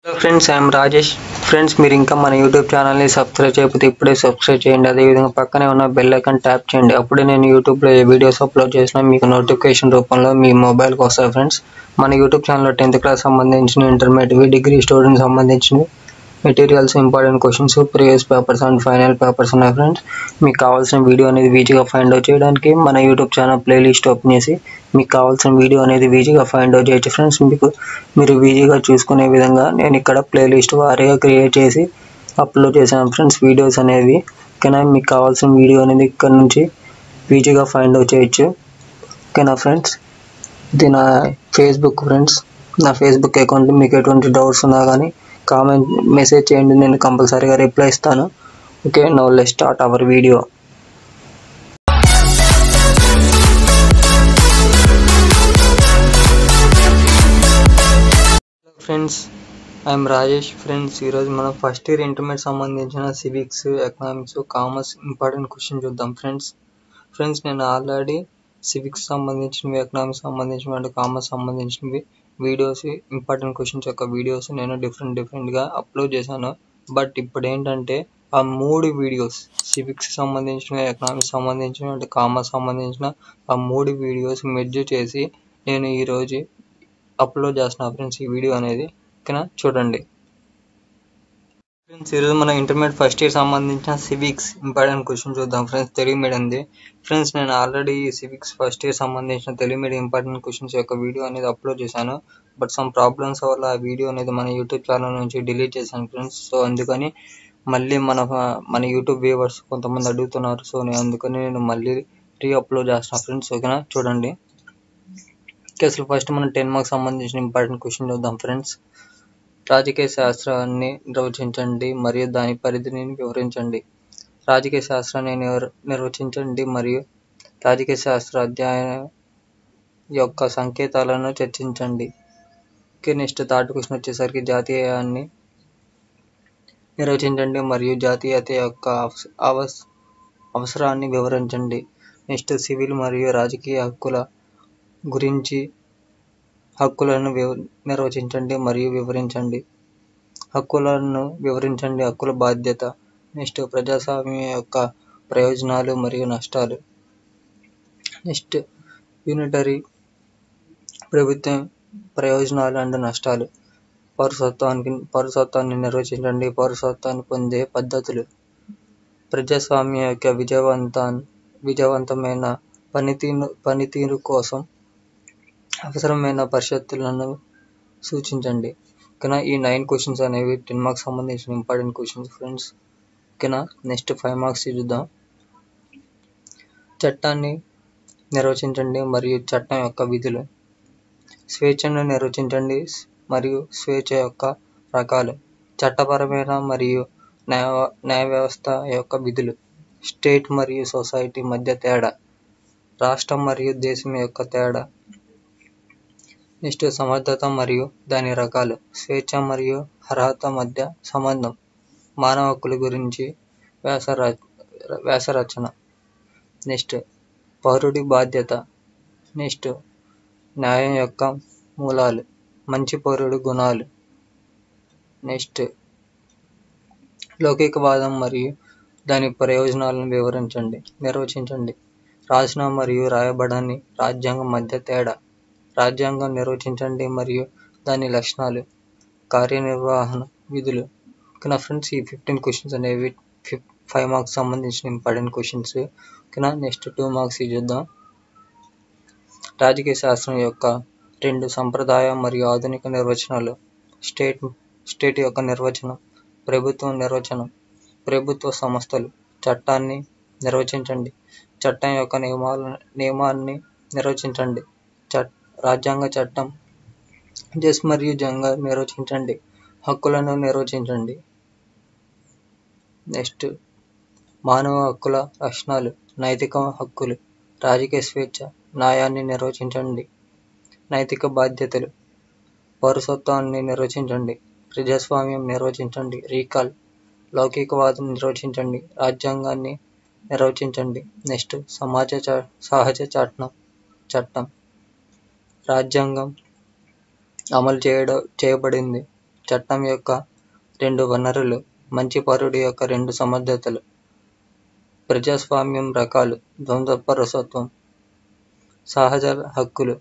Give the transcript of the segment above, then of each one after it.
Hello friends, I'm Rajesh. Friends, మీరు ఇంకా మన యూట్యూబ్ ఛానల్ని సబ్స్క్రైబ్ చేయకపోతే ఇప్పుడే సబ్స్క్రైబ్ చేయండి. అదేవిధంగా పక్కనే ఉన్న బెల్ ఐకాన్ ట్యాప్ చేయండి. అప్పుడే నేను యూట్యూబ్లో ఏ వీడియోస్ అప్లోడ్ చేసినా మీకు నోటిఫికేషన్ రూపంలో మీ మొబైల్కి వస్తాయి. ఫ్రెండ్స్, మన యూట్యూబ్ ఛానల్లో 10th క్లాస్ సంబంధించిన, ఇంటర్మీడియట్, డిగ్రీ స్టూడెంట్స్ సంబంధించిన materials, important questions, previous papers and final papers ఉన్నాయి. ఫ్రెండ్స్, మీకు కావాల్సిన వీడియో అనేది ఈజీగా ఫైండ్ అవుట్ చేయడానికి మన యూట్యూబ్ ఛానల్ ప్లేలిస్ట్ ఓపెన్ చేసి మీకు కావాల్సిన వీడియో అనేది ఈజీగా ఫైండ్ అవుట్ చేయొచ్చు. ఫ్రెండ్స్, మీరు ఈజీగా చూసుకునే విధంగా నేను ఇక్కడ ప్లేలిస్ట్ వారీగా క్రియేట్ చేసి అప్లోడ్ చేశాను. ఫ్రెండ్స్, వీడియోస్ అనేవి ఓకేనా. మీకు కావాల్సిన వీడియో అనేది ఇక్కడ నుంచి ఈజీగా ఫైండ్ అవుట్ చేయొచ్చు. ఓకేనా ఫ్రెండ్స్, ఇది నా ఫేస్బుక్. ఫ్రెండ్స్, నా ఫేస్బుక్ అకౌంట్. మీకు ఎటువంటి డౌట్స్ ఉన్నా కానీ కామెంట్ మెసేజ్ చేయండి, నేను కంపల్సరీగా రిప్లై ఇస్తాను. Okay, now let's start our video. Friends, I'm Rajesh. Friends, ఈరోజు మనం ఫస్ట్ ఇయర్ ఇంటర్మీడియట్ సంబంధించిన civics, economics, commerce important question చూద్దాం. ఫ్రెండ్స్, నేను ఆల్రెడీ సివిక్స్ సంబంధించినవి, ఎకనామిక్స్ సంబంధించినవి అండ్ కామర్స్ సంబంధించినవి వీడియోస్, ఇంపార్టెంట్ క్వశ్చన్స్ యొక్క వీడియోస్ నేను డిఫరెంట్గా అప్లోడ్ చేశాను. బట్ ఇప్పుడు ఏంటంటే ఆ 3 వీడియోస్, సివిక్స్ సంబంధించిన, ఎకనామిక్స్ సంబంధించిన అంటే కామర్స్ సంబంధించిన ఆ 3 వీడియోస్ మెర్జ్ చేసి నేను ఈరోజు అప్లోడ్ చేస్తున్నా. ఫ్రెండ్స్, ఈ వీడియో అనేది ఓకేనా, చూడండి. ఫ్రెండ్స్, ఈరోజు మన ఇంటర్మీడియట్ ఫస్ట్ ఇయర్ సంబంధించిన సివిక్స్ ఇంపార్టెంట్ క్వశ్చన్ చూద్దాం. ఫ్రెండ్స్, తెలుగు మీడియంది. ఫ్రెండ్స్, నేను ఆల్రెడీ సివిక్స్ ఫస్ట్ ఇయర్ సంబంధించిన తెలుగు మీడియం ఇంపార్టెంట్ క్వశ్చన్స్ యొక్క వీడియో అనేది అప్లోడ్ చేశాను. బట్ సమ్ ప్రాబ్లమ్స్ వల్ల ఆ వీడియో అనేది మన యూట్యూబ్ ఛానల్ నుంచి డిలీట్ చేశాను. ఫ్రెండ్స్, సో అందుకని మళ్ళీ మన యూట్యూబ్ వ్యూవర్స్ కొంతమంది అడుగుతున్నారు. సో అందుకని నేను మళ్ళీ అప్లోడ్ చేస్తాను. ఫ్రెండ్స్, ఓకేనా, చూడండి. అసలు ఫస్ట్ మనం 10 మార్క్స్ సంబంధించిన ఇంపార్టెంట్ క్వశ్చన్ చూద్దాం. ఫ్రెండ్స్, రాజకీయ శాస్త్రాన్ని నిర్వచించండి మరియు దాని పరిధిని వివరించండి. రాజకీయ శాస్త్రాన్ని నిర్వచించండి మరియు రాజకీయ శాస్త్ర అధ్యయనం యొక్క సంకేతాలను చర్చించండి. ఓకే, నెక్స్ట్ థర్డ్ క్వశ్చన్ వచ్చేసరికి జాతీయాన్ని నిర్వచించండి మరియు జాతీయత యొక్క అవసరాన్ని వివరించండి. నెక్స్ట్ సివిల్ మరియు రాజకీయ హక్కుల గురించి, హక్కులను నిర్వచించండి మరియు వివరించండి. హక్కులను వివరించండి, హక్కుల బాధ్యత. నెక్స్ట్ ప్రజాస్వామ్యం యొక్క ప్రయోజనాలు మరియు నష్టాలు. నెక్స్ట్ యూనిటరీ ప్రభుత్వం ప్రయోజనాలు అండ్ నష్టాలు. పౌరసత్వాన్ని నిర్వచించండి, పౌరసత్వాన్ని పొందే పద్ధతులు. ప్రజాస్వామ్యం యొక్క విజయవంతమైన పనితీరు కోసం అవసరమైన పరిస్థితులను సూచించండి. ఓకేనా, ఈ 9 క్వశ్చన్స్ అనేవి 10 మార్క్స్ సంబంధించిన ఇంపార్టెంట్ క్వశ్చన్స్. ఫ్రెండ్స్, ఓకేనా. నెక్స్ట్ 5 మార్క్స్ చూద్దాం. చట్టాన్ని నిర్వచించండి మరియు చట్టం యొక్క విధులు. స్వేచ్ఛను నిర్వచించండి మరియు స్వేచ్ఛ యొక్క రకాలు. చట్టపరమైన మరియు న్యాయ వ్యవస్థ యొక్క విధులు. స్టేట్ మరియు సొసైటీ మధ్య తేడా. రాష్ట్రం మరియు దేశం యొక్క తేడా. నెక్స్ట్ సమర్థత మరియు దాని రకాలు. స్వేచ్ఛ మరియు అర్హత మధ్య సంబంధం. మానవ హక్కుల గురించి వ్యాసరచన. నెక్స్ట్ పౌరుడి బాధ్యత. నెక్స్ట్ న్యాయం యొక్క మూలాలు. మంచి పౌరుడి గుణాలు. నెక్స్ట్ లౌకికవాదం మరియు దాని ప్రయోజనాలను నిర్వచించండి. రాసిన మరియు రాయబడని రాజ్యాంగం మధ్య తేడా. రాజ్యాంగం నిర్వచించండి మరియు దాని లక్షణాలు. కార్యనిర్వహణ విధులు. ఓకేనా ఫ్రెండ్స్, ఈ 15 క్వశ్చన్స్ అనేవి 5 మార్క్స్ సంబంధించిన ఇంపార్టెంట్ క్వశ్చన్స్. ఓకేనా, నెక్స్ట్ 2 మార్క్స్ చూద్దాం. రాజకీయ శాస్త్రం యొక్క 2 సంప్రదాయ మరియు ఆధునిక నిర్వచనాలు. స్టేట్ యొక్క నిర్వచనం. ప్రభుత్వం నిర్వచనం. ప్రభుత్వ సంస్థలు. చట్టాన్ని నిర్వచించండి. చట్టం యొక్క నియమాన్ని నిర్వచించండి. రాజ్యాంగ చట్టం. జస్ మరియు జంగా నిర్వచించండి. హక్కులను నిర్వచించండి. నెక్స్ట్ మానవ హక్కుల లక్షణాలు. నైతిక హక్కులు. రాజకీయ స్వేచ్ఛ. న్యాయాన్ని నిర్వచించండి. నైతిక బాధ్యతలు. పౌరసత్వాన్ని నిర్వచించండి. ప్రజాస్వామ్యం నిర్వచించండి. రీకాల్. లౌకికవాదం నిర్వచించండి. రాజ్యాంగాన్ని నిర్వచించండి. నెక్స్ట్ సహజ చట్టం. రాజ్యాంగం అమలు చేయబడింది. చట్టం యొక్క 2 వనరులు, మంచి పౌరుడి యొక్క 2 సమర్థతలు, ప్రజాస్వామ్యం రకాలు, ద్వంద్వ పౌరసత్వం, సహజ హక్కులు,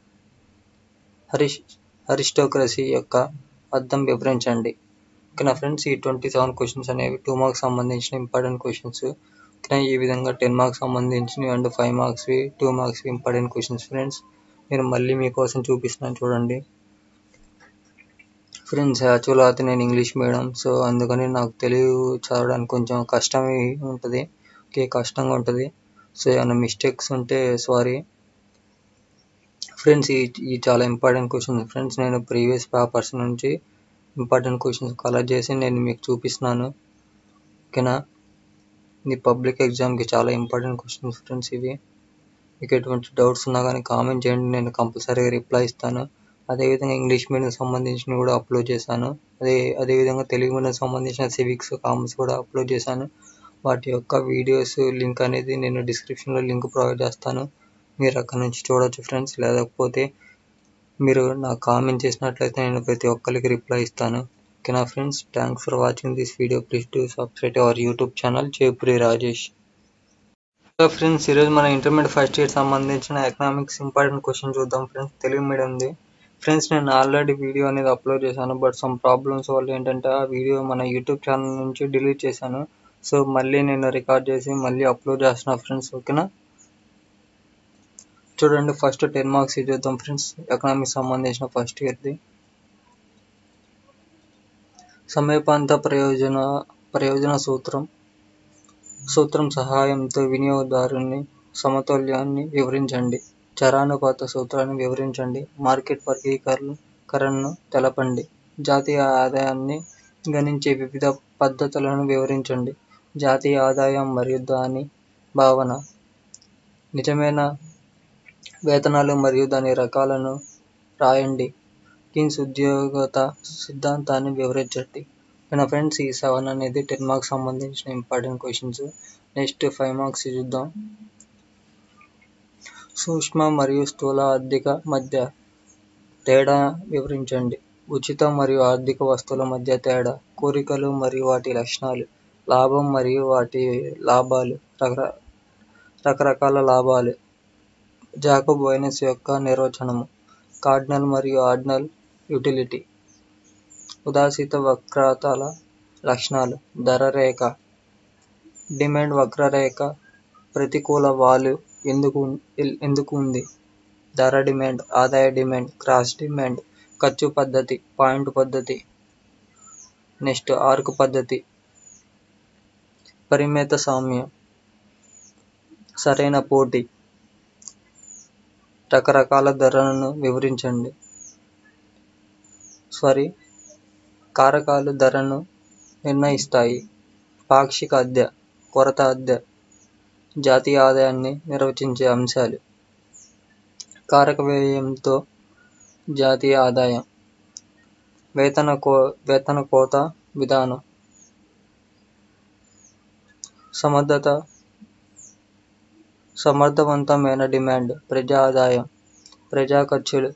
అరిస్టోక్రసీ యొక్క అర్థం వివరించండి. ఓకేనా ఫ్రెండ్స్, ఈ 27 క్వశ్చన్స్ అనేవి 2 మార్క్స్ సంబంధించిన ఇంపార్టెంట్ క్వశ్చన్స్. ఓకేనా, ఈ విధంగా 10 మార్క్స్ సంబంధించినవి అండ్ 5 మార్క్స్వి 2 మార్క్స్వి ఇంపార్టెంట్ క్వశ్చన్స్ ఫ్రెండ్స్. నేను మళ్ళీ మీకోసం చూపిస్తున్నాను చూడండి ఫ్రెండ్స్. యాక్చువల్గా అయితే నేను ఇంగ్లీష్ మీడియం, సో అందుకని నాకు తెలుగు చదవడానికి కొంచెం కష్టంగా ఉంటుంది. సో ఏమైనా మిస్టేక్స్ ఉంటే సారీ ఫ్రెండ్స్. ఈ చాలా ఇంపార్టెంట్ క్వశ్చన్స్ ఫ్రెండ్స్. నేను ప్రీవియస్ పేపర్స్ నుంచి ఇంపార్టెంట్ క్వశ్చన్స్ కలెక్ట్ చేసి నేను మీకు చూపిస్తున్నాను. ఓకేనా, ఈ పబ్లిక్ ఎగ్జామ్కి చాలా ఇంపార్టెంట్ క్వశ్చన్స్ ఫ్రెండ్స్ ఇవి. మీకు ఎటువంటి డౌట్స్ ఉన్నా కానీ కామెంట్ చేయండి, నేను కంపల్సరీగా రిప్లై ఇస్తాను. అదేవిధంగా ఇంగ్లీష్ మీడియం సంబంధించినవి కూడా అప్లోడ్ చేశాను. అదేవిధంగా తెలుగు మీడియం సంబంధించిన సివిక్స్, కామర్స్ కూడా అప్లోడ్ చేశాను. వాటి యొక్క వీడియోస్ లింక్ అనేది నేను డిస్క్రిప్షన్లో లింక్ ప్రొవైడ్ చేస్తాను, మీరు అక్కడ నుంచి చూడవచ్చు ఫ్రెండ్స్. లేకపోతే మీరు నాకు కామెంట్ చేసినట్లయితే నేను ప్రతి ఒక్కరికి రిప్లై ఇస్తాను. ఓకేనా friends, thanks for watching this video. Please to subscribe our YouTube channel Jaipuri Rajesh. Friends, ఈరోజు మన ఇంటర్మీడియట్ ఫస్ట్ ఇయర్ సంబంధించిన ఎకనామిక్స్ ఇంపార్టెంట్ క్వశ్చన్ చూద్దాం ఫ్రెండ్స్. తెలుగు మీడియంది ఫ్రెండ్స్. నేను ఆల్రెడీ వీడియో అనేది అప్లోడ్ చేశాను, బట్ సమ్ ప్రాబ్లమ్స్ వల్ల ఏంటంటే ఆ వీడియో మన యూట్యూబ్ ఛానల్ నుంచి డిలీట్ చేశాను. సో మళ్ళీ నేను రికార్డ్ చేసి మళ్ళీ అప్లోడ్ చేస్తున్నా ఫ్రెండ్స్. ఓకేనా, చూడండి ఫస్ట్ 10 మార్క్స్ చూద్దాం ఫ్రెండ్స్. ఎకనామిక్స్ సంబంధించిన ఫస్ట్ ఇయర్ది. సమయపాంత ప్రయోజన సూత్రం సహాయంతో వినియోగదారుని సమతుల్యాన్ని వివరించండి. చరానుపాత సూత్రాన్ని వివరించండి. మార్కెట్ వర్గీకరణను తెలపండి. జాతీయ ఆదాయాన్ని గణించే వివిధ పద్ధతులను వివరించండి. జాతీయ ఆదాయం మరియు దాని భావన. నిజమైన వేతనాలు మరియు దాని రకాలను రాయండి. కీన్స్ ఉద్యోగత సిద్ధాంతాన్ని వివరించండి. ఓకేనా ఫ్రెండ్స్, ఈ 7 అనేది 10 మార్క్స్ సంబంధించిన ఇంపార్టెంట్ క్వశ్చన్స్. నెక్స్ట్ 5 మార్క్స్ చూద్దాం. సూక్ష్మ మరియు స్థూల ఆర్థిక మధ్య తేడా వివరించండి. ఉచిత మరియు ఆర్థిక వస్తువుల మధ్య తేడా. కోరికలు మరియు వాటి లక్షణాలు. లాభం మరియు వాటి లాభాలు. రకరకాల లాభాలు. జాకోబ్ వైనస్ యొక్క నిర్వచనము. కార్డినల్ మరియు ఆర్డినల్ యూటిలిటీ. ఉదాసీత వక్రతల లక్షణాలు. ధర రేఖ. డిమాండ్ వక్రరేఖ ప్రతికూల వాలు ఎందుకు ఉంది? ధర డిమాండ్, ఆదాయ డిమాండ్, క్రాస్ డిమాండ్, ఖర్చు పద్ధతి, పాయింట్ పద్ధతి. నెక్స్ట్ ఆర్క్ పద్ధతి. పరిమిత సామ్యం. సరైన పోటీ. రకరకాల ధరలను వివరించండి. కారకాలు ధరను నిర్ణయిస్తాయి. పాక్షిక అద్దె, కొరత అద్దె. జాతీయ ఆదాయాన్ని నిర్వచించే అంశాలు. కారక వ్యయంతో జాతీయ ఆదాయం. వేతన కోత విధానం. సమర్థవంతమైన డిమాండ్. ప్రజా ఆదాయం. ప్రజా ఖర్చులు.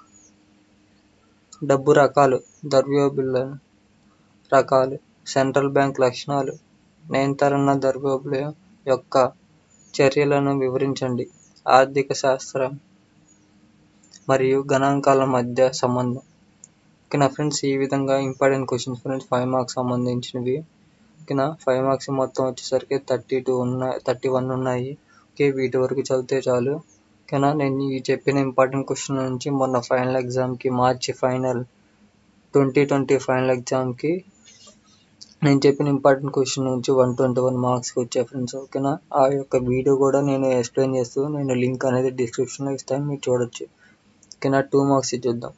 డబ్బు రకాలు. ద్రవ్యోల్బణ రకాలు. సెంట్రల్ బ్యాంక్ లక్షణాలు. నియంత్రణ ద్రవ్యోల్బణం యొక్క చర్యలను వివరించండి. ఆర్థిక శాస్త్రం మరియు గణాంకాల మధ్య సంబంధం. ఓకేనా ఫ్రెండ్స్, ఈ విధంగా ఇంపార్టెంట్ క్వశ్చన్స్ ఫ్రెండ్స్ 5 మార్క్స్ సంబంధించినవి. ఓకేనా, 5 మార్క్స్ మొత్తం వచ్చేసరికి 31 ఉన్నాయి. ఓకే, వీటి వరకు చదివితే చాలు. ఓకేనా, నేను ఈ చెప్పిన ఇంపార్టెంట్ క్వశ్చన్ నుంచి మొన్న ఫైనల్ ఎగ్జామ్కి మార్చి 2020 ఫైనల్ ఎగ్జామ్కి నేను చెప్పిన ఇంపార్టెంట్ క్వశ్చన్ నుంచి 121 మార్క్స్కి వచ్చాయి ఫ్రెండ్స్. ఓకేనా, ఆ యొక్క వీడియో కూడా నేను ఎక్స్ప్లెయిన్ చేస్తూ నేను లింక్ అనేది డిస్క్రిప్షన్లో ఇస్తాను, మీరు చూడొచ్చు. ఓకేనా, 2 మార్క్స్ చూద్దాం.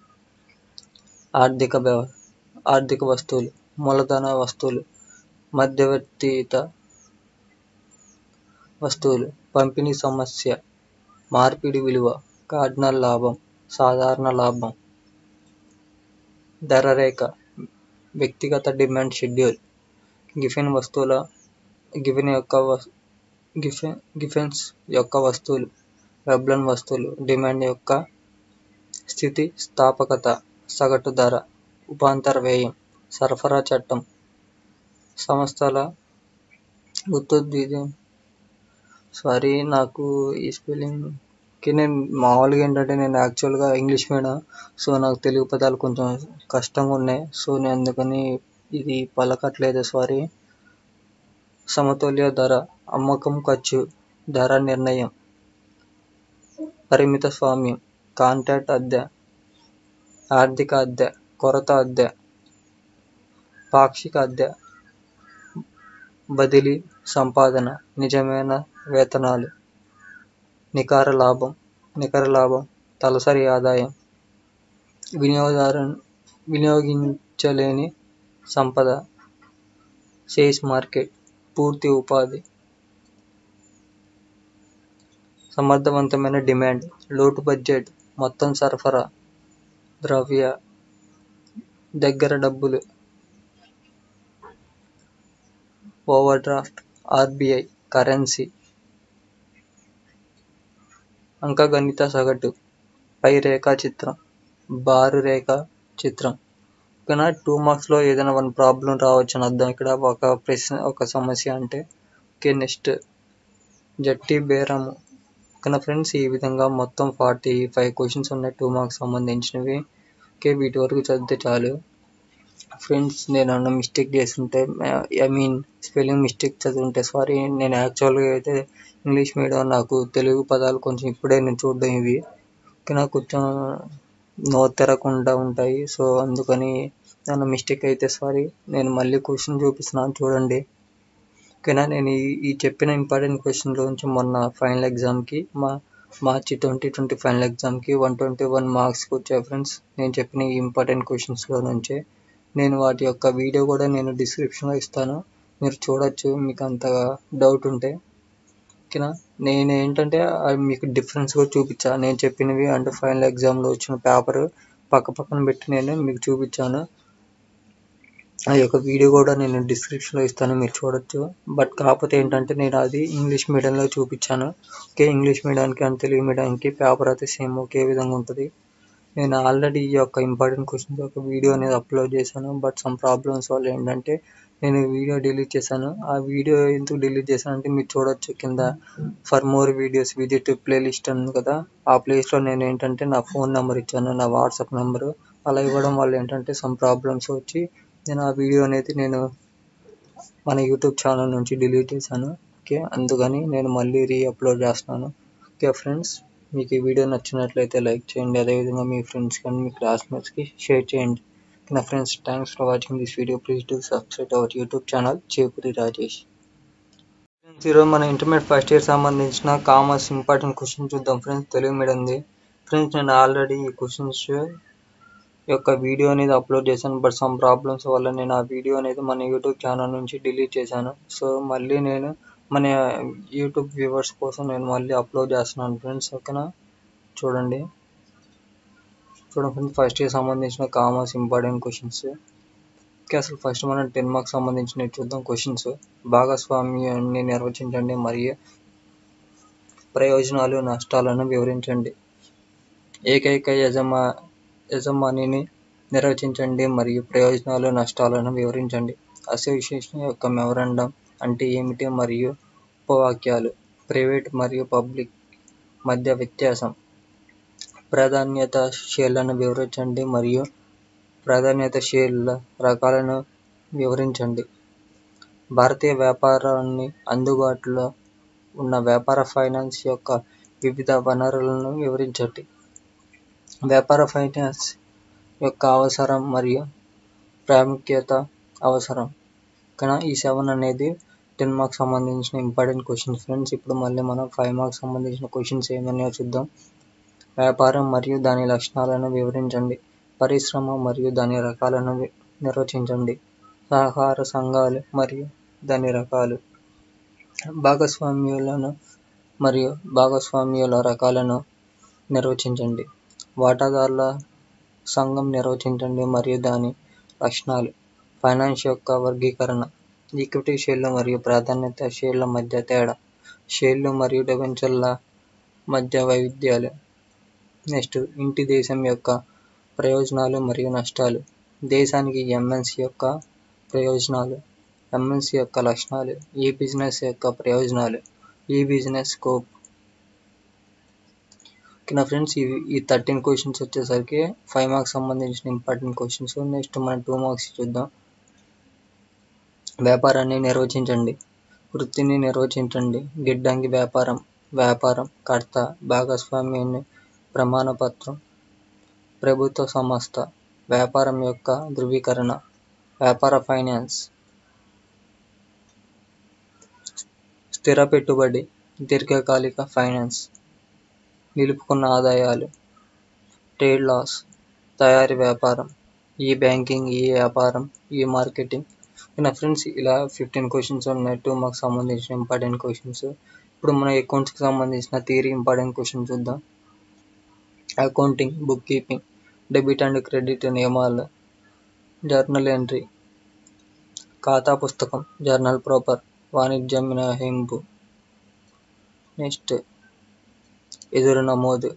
ఆర్థిక వస్తువులు. మూలధన వస్తువులు. మధ్యవర్తిత వస్తువులు. పంపిణీ సమస్య. మార్పిడి విలువ. కార్డినల్ లాభం. సాధారణ లాభం. ధర రేఖ. వ్యక్తిగత డిమాండ్ షెడ్యూల్. గిఫెన్స్ యొక్క వస్తువులు. వెబ్లన్ వస్తువులు. డిమాండ్ యొక్క స్థితి స్థాపకత. సగటు ధర. ఉపాంతర వ్యయం, సరఫరా చట్టం, సంస్థల ఉత్పత్తిదారు. సారీ, నాకు ఈ స్పెల్లింగ్కి నేను మామూలుగా ఏంటంటే నేను యాక్చువల్గా ఇంగ్లీష్ మీడియం, సో నాకు తెలుగు పదాలు కొంచెం కష్టంగా ఉన్నాయి. సో నేను అందుకని ఇది పలకట్లేదు, సారీ. సమతుల్య ధర, అమ్మకం ఖర్చు, ధర నిర్ణయం, పరిమిత స్వామ్యం, కాంట్రాక్ట్ అద్దె, ఆర్థిక అద్దె, కొరత అద్దె, పాక్షిక అద్దె, బదిలీ, సంపాదన, నిజమైన వేతనాలు, నికర లాభం, తలసరి ఆదాయం, వినియోగించలేని సంపద, షేర్స్ మార్కెట్, పూర్తి ఉపాధి, సమర్థవంతమైన డిమాండ్, లోటు బడ్జెట్, మొత్తం సరఫరా, ద్రవ్య, దగ్గర డబ్బులు, ఓవర్ డ్రాఫ్ట్, ఆర్బిఐ, కరెన్సీ, అంకగణిత సగటు, పై రేఖాచిత్రం, బారు రేఖా చిత్రం. ఓకేనా, 2 మార్క్స్లో ఏదైనా 1 ప్రాబ్లం రావచ్చు అని అర్థం. ఇక్కడ ఒక ప్రశ్న, ఒక సమస్య అంటే. ఓకే, నెక్స్ట్ జట్టి బేరము. ఓకేనా ఫ్రెండ్స్, ఈ విధంగా మొత్తం 45 క్వశ్చన్స్ ఉన్నాయి 2 మార్క్స్ సంబంధించినవి. ఓకే, వీటి వరకు చదివితే చాలు ఫ్రెండ్స్. నేను అన్న మిస్టేక్ చేస్తుంటే, స్పెల్లింగ్ మిస్టేక్ చదివింటే సారీ. నేను యాక్చువల్గా అయితే ఇంగ్లీష్ మీడియం, నాకు తెలుగు పదాలు కొంచెం ఇప్పుడే నేను చూడడం ఇవి. ఓకేనా, కొంచెం నోరు తెరకుండా ఉంటాయి. సో అందుకని ఏమన్నా మిస్టేక్ అయితే సారీ. నేను మళ్ళీ క్వశ్చన్ చూపిస్తున్నాను చూడండి. ఓకేనా, నేను ఈ చెప్పిన ఇంపార్టెంట్ క్వశ్చన్లోంచి మొన్న ఫైనల్ ఎగ్జామ్కి, మార్చి 2020 ఫైనల్ ఎగ్జామ్కి 121 మార్క్స్కి వచ్చాయి ఫ్రెండ్స్. నేను చెప్పిన ఈ ఇంపార్టెంట్ క్వశ్చన్స్లో నుంచే. నేను వాటి యొక్క వీడియో కూడా నేను డిస్క్రిప్షన్లో ఇస్తాను, మీరు చూడొచ్చు మీకు అంతగా డౌట్ ఉంటే. ఓకేనా, నేను ఏంటంటే మీకు డిఫరెన్స్ కూడా చూపించా. నేను చెప్పినవి అంటే ఫైనల్ ఎగ్జామ్లో వచ్చిన పేపర్ పక్కన పెట్టి నేను మీకు చూపించాను. ఆ యొక్క వీడియో కూడా నేను డిస్క్రిప్షన్లో ఇస్తాను, మీరు చూడొచ్చు. బట్ కాకపోతే ఏంటంటే నేను అది ఇంగ్లీష్ మీడియంలో చూపించాను. ఓకే, ఇంగ్లీష్ మీడియానికి అండ్ తెలుగు మీడియానికి పేపర్ అయితే సేమ్ ఒకే విధంగా ఉంటుంది. నేను ఆల్రెడీ ఈ యొక్క ఇంపార్టెంట్ క్వశ్చన్స్ యొక్క వీడియో అనేది అప్లోడ్ చేశాను. బట్ సమ్ ప్రాబ్లమ్స్ వల్ల ఏంటంటే నేను వీడియో డిలీట్ చేశాను. ఆ వీడియో ఎందుకు డిలీట్ చేశానంటే మీరు చూడొచ్చు కింద for more videos visit playlist ఉంది కదా, ఆ ప్లేస్లో నేను ఏంటంటే నా ఫోన్ నెంబర్ ఇచ్చాను, నా వాట్సాప్ నెంబరు. అలా ఇవ్వడం వల్ల ఏంటంటే సమ్ ప్రాబ్లమ్స్ వచ్చి నేను ఆ వీడియో అనేది నేను మన యూట్యూబ్ ఛానల్ నుంచి డిలీట్ చేశాను. ఓకే, అందుకని నేను మళ్ళీ అప్లోడ్ చేస్తున్నాను. ఓకే ఫ్రెండ్స్, మీకు ఈ వీడియో నచ్చినట్లయితే లైక్ చేయండి, అదేవిధంగా మీ ఫ్రెండ్స్ కానీ మీ క్లాస్మేట్స్కి షేర్ చేయండి. నా friends, thanks for watching this video. Please do subscribe our YouTube channel Chepuri Rajesh. ఈరోజు మన ఇంటర్మీడియట్ ఫస్ట్ ఇయర్ సంబంధించిన కామర్స్ ఇంపార్టెంట్ క్వశ్చన్ చూద్దాం ఫ్రెండ్స్, తెలుగు మీడియంది. ఫ్రెండ్స్, నేను ఆల్రెడీ ఈ క్వశ్చన్స్ యొక్క వీడియో అనేది అప్లోడ్ చేశాను. బట్ సమ్ ప్రాబ్లమ్స్ వల్ల నేను ఆ వీడియో అనేది మన యూట్యూబ్ ఛానల్ నుంచి డిలీట్ చేశాను. సో మళ్ళీ నేను మన యూట్యూబ్ వ్యూవర్స్ కోసం నేను మళ్ళీ అప్లోడ్ చేస్తున్నాను ఫ్రెండ్స్. ఓకేనా, చూడండి ఫ్రెండ్స్, ఫస్ట్ ఇయర్ సంబంధించిన కామర్స్ ఇంపార్టెంట్ క్వశ్చన్స్. ఓకే, అసలు ఫస్ట్ మనం 10 మార్క్స్ సంబంధించినవి చూద్దాం క్వశ్చన్స్. భాగస్వామ్యాన్ని నిర్వచించండి మరియు ప్రయోజనాలు నష్టాలను వివరించండి. ఏకైక యజమానిని నిర్వచించండి మరియు ప్రయోజనాలు నష్టాలను వివరించండి. అసోసియేషన్ యొక్క మెమరాండం అంటే ఏమిటి మరియు ఉపవాక్యాలు. ప్రైవేట్ మరియు పబ్లిక్ మధ్య వ్యత్యాసం. ప్రాధాన్యత షేర్లను వివరించండి మరియు ప్రాధాన్యత షేర్ల రకాలను వివరించండి. భారతీయ వ్యాపారాన్ని అందుబాటులో ఉన్న వ్యాపార ఫైనాన్స్ యొక్క వివిధ వనరులను వివరించండి. వ్యాపార ఫైనాన్స్ యొక్క అవసరం మరియు ప్రాముఖ్యత అవసరం. కానీ ఈ 7 అనేది 10 మార్క్స్ సంబంధించిన ఇంపార్టెంట్ క్వశ్చన్స్ ఫ్రెండ్స్. ఇప్పుడు మళ్ళీ మనం 5 మార్క్స్ సంబంధించిన క్వశ్చన్స్ ఏమన్నాయో చూద్దాం. వ్యాపారం మరియు దాని లక్షణాలను వివరించండి. పరిశ్రమ మరియు దాని రకాలను నిర్వచించండి. సహకార సంఘాలు మరియు దాని రకాలు. భాగస్వామ్యులను మరియు భాగస్వామ్యుల రకాలను నిర్వచించండి. వాటాదారుల సంఘం నిర్వచించండి మరియు దాని లక్షణాలు. ఫైనాన్స్ యొక్క వర్గీకరణ. ఈక్విటీ షేర్లు మరియు ప్రాధాన్యత షేర్ల మధ్య తేడా. షేర్లు మరియు డిబెంచర్ల మధ్య వైవిధ్యాలు. నెక్స్ట్, ఇంటి దేశం యొక్క ప్రయోజనాలు మరియు నష్టాలు. దేశానికి ఎంఎన్సి యొక్క ప్రయోజనాలు, ఎంఎన్సి యొక్క లక్షణాలు, ఈ బిజినెస్ యొక్క ప్రయోజనాలు, ఈ బిజినెస్ స్కోప్. ఓకేనా ఫ్రెండ్స్, ఈ 13 క్వశ్చన్స్ వచ్చేసరికి 5 మార్క్స్ సంబంధించిన ఇంపార్టెంట్ క్వశ్చన్స్. నెక్స్ట్ మనం 2 మార్క్స్ చూద్దాం. వ్యాపారాన్ని నిర్వచించండి. వృత్తిని నిర్వచించండి. గిడ్డంగి వ్యాపారం, వ్యాపారం, కర్త, భాగస్వామ్యాన్ని, ప్రమాణపత్రం, ప్రభుత్వ సంస్థ, వ్యాపారం యొక్క ధృవీకరణ, వ్యాపార ఫైనాన్స్, స్థిర పెట్టుబడి, దీర్ఘకాలిక ఫైనాన్స్, నిలుపుకున్న ఆదాయాలు, ట్రేడ్ లాస్, తయారీ వ్యాపారం, ఈ బ్యాంకింగ్, ఈ వ్యాపారం, ఈ మార్కెటింగ్. నా ఫ్రెండ్స్, ఇలా 15 క్వశ్చన్స్ ఉన్నాయి 2 మార్క్స్ సంబంధించిన ఇంపార్టెంట్ క్వశ్చన్స్. ఇప్పుడు మన అకౌంట్స్కి సంబంధించిన థియరీ ఇంపార్టెంట్ క్వశ్చన్ చూద్దాం. Accounting, book keeping, debit and credit నియమాలు, జర్నల్ ఎంట్రీ, ఖాతా పుస్తకం, జర్నల్ ప్రాపర్, వాణిజ్య మినహాయింపు. నెక్స్ట్ ఎదురు నమోదు,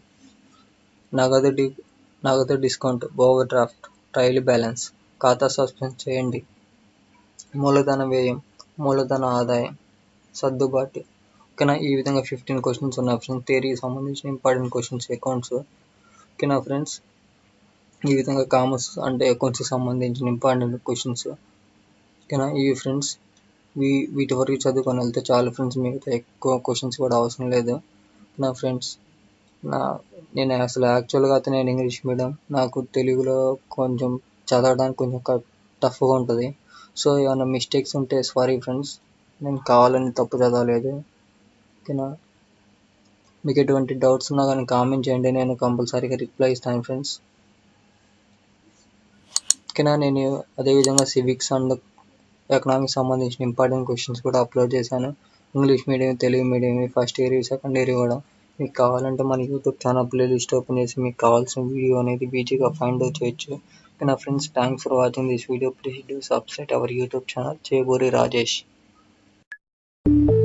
నగదు discount, over draft, trial balance, ఖాతా సస్పెండ్ చేయండి, మూలధన వ్యయం, మూలధన ఆదాయం, సర్దుబాటు. ఓకేనా, ఈ విధంగా 15 క్వశ్చన్స్ ఉన్నాయి ఫ్రెండ్స్. థియరీకి సంబంధించిన ఇంపార్టెంట్ క్వశ్చన్స్ అకౌంట్స్. ఓకేనా ఫ్రెండ్స్, ఈ విధంగా కామర్స్ అంటే అకౌంట్స్కి సంబంధించిన ఇంపార్టెంట్ క్వశ్చన్స్. ఓకేనా, ఇవి ఫ్రెండ్స్, వీటి వరకు చదువుకొని వెళ్తే చాలు ఫ్రెండ్స్, మిగతా ఎక్కువ క్వశ్చన్స్ కూడా అవసరం లేదు. నా ఫ్రెండ్స్, నేను అసలు యాక్చువల్గా అయితే నేను ఇంగ్లీష్ మీడియం, నాకు తెలుగులో కొంచెం చదవడానికి కొంచెం టఫ్గా ఉంటుంది. సో ఏమైనా మిస్టేక్స్ ఉంటే సారీ ఫ్రెండ్స్, నేను కావాలని తప్పు చదవలేదు. ఓకేనా, మీకు ఎటువంటి డౌట్స్ ఉన్నా కానీ కామెంట్ చేయండి, నేను కంపల్సరీగా రిప్లై ఇస్తాను ఫ్రెండ్స్. ఓకేనా, నేను అదేవిధంగా సివిక్స్ అండ్ ఎకనామిక్స్ సంబంధించిన ఇంపార్టెంట్ క్వశ్చన్స్ కూడా అప్లోడ్ చేశాను. English medium, Telugu medium, first year, second year కూడా. మీకు కావాలంటే మన యూట్యూబ్ ఛానల్ ప్లేలిస్ట్ ఓపెన్ చేసి మీకు కావాల్సిన వీడియో అనేది ఈజీగా ఫైండ్ అవుట్ చేయొచ్చు. ఓకేనా friends, thanks for watching this video. Please do subscribe our YouTube channel Cheburi Rajesh.